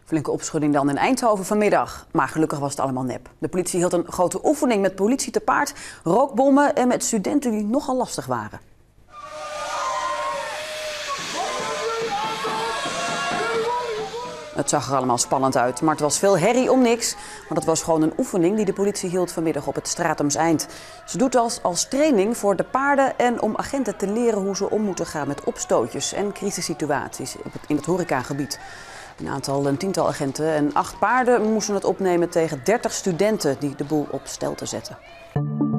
Flinke opschudding dan in Eindhoven vanmiddag. Maar gelukkig was het allemaal nep. De politie hield een grote oefening met politie te paard, rookbommen en met studenten die nogal lastig waren. Het zag er allemaal spannend uit, maar het was veel herrie om niks. Maar dat was gewoon een oefening die de politie hield vanmiddag op het Stratums Eind. Ze doet als training voor de paarden en om agenten te leren hoe ze om moeten gaan met opstootjes en crisissituaties in het horecagebied. Een tiental agenten en 8 paarden moesten het opnemen tegen 30 studenten die de boel op stelte zetten.